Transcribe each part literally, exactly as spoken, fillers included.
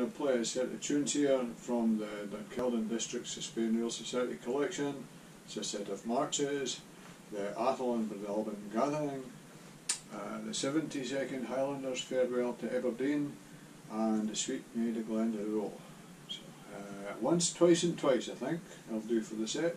to play a set of tunes here from the Kilden District Sustained Rail Society collection. It's a set of marches, the Atholl Breadalbane Gathering, uh, the seventy-second Highlanders farewell to Aberdeen, and the Sweet Maid of Glendaruail. So, uh, once, twice and twice I think I'll do for the set.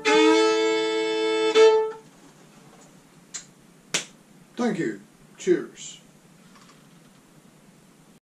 Thank you. Cheers.